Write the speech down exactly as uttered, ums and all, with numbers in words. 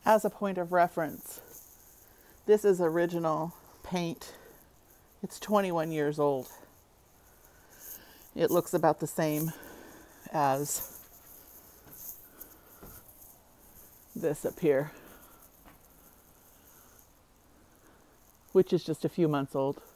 As a point of reference, this is original paint. It's twenty-one years old. It looks about the same as this up here, which is just a few months old.